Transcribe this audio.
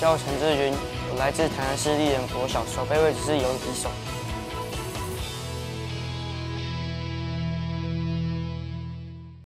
叫陈志军，我来自台南市立人国小，守备位置是游击手。